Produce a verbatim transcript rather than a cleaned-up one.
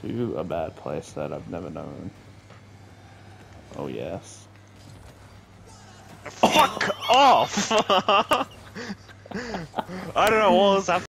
to a bad place that I've never known. Oh yes. Fuck off! I don't know what was happening.